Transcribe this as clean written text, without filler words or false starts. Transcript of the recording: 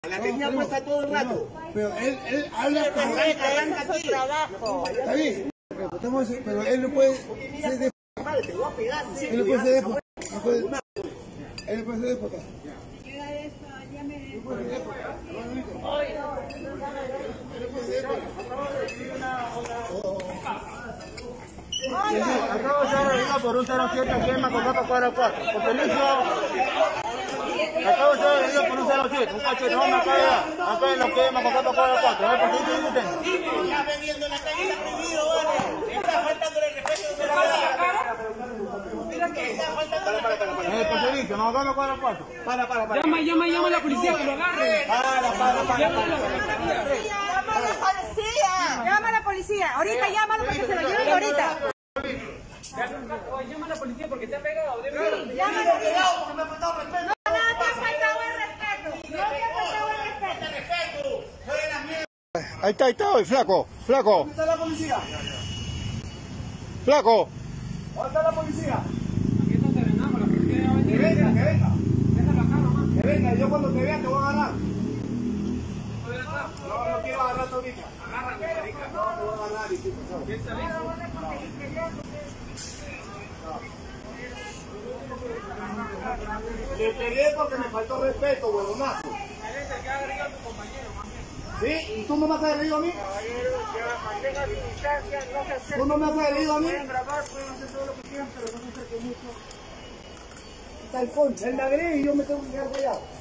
La tenía puesta todo el rato. Pero él habla como... Arranca su trabajo. Está bien, pero él no puede ser de... Madre, te voy a pegar. Él no puede ser de... No puede... Él no puede ser de... Acabo de revisar por un 07 aquí en Macocato cuadra 4. Con permiso. Acabo de revisar por un 07. Un cachete, vamos acá en lo que es Macocato cuadra 4. A ver, ¿por qué usted? Está vendiendo en la calle, está prohibido, vale. Está faltándole el respeto de la Mira que está faltando el respeto. Porcelito, Macocato cuadra 4. Para. Llama a la policía que lo agarre. Para. Llama a la policía. Ahorita llámalo para que se lo lleven ahorita. Llama a la policía porque te ha pegado. Llámalo. porque me ha faltado respeto. No te ha faltado el respeto. No te ha faltado el respeto. Soy de la mierda. Ahí está, hoy, flaco. ¿Dónde está la policía? Flaco. ¿Dónde está la policía? Aquí no te venamos, la policía ya va a venir. Que venga. Déjala acá nomás. Que venga, yo cuando te vea te voy a agarrar. No quiero agarrarte ahorita. Agárrame, marica. No, te voy a agarrar y sí, por favor. ¿Qué está listo? Le pegué porque me faltó respeto, huevonazo. Que agrega a tu compañero, más bien. ¿Sí? ¿Y tú no me has agredido a mí? Mantenga su distancia, no se acerque. ¿Tú no me has agredido a mí? Pueden grabar, pueden hacer todo lo que quieran, pero no se acerquen mucho. Está el concha, él me agrede y yo me tengo que quedar callado.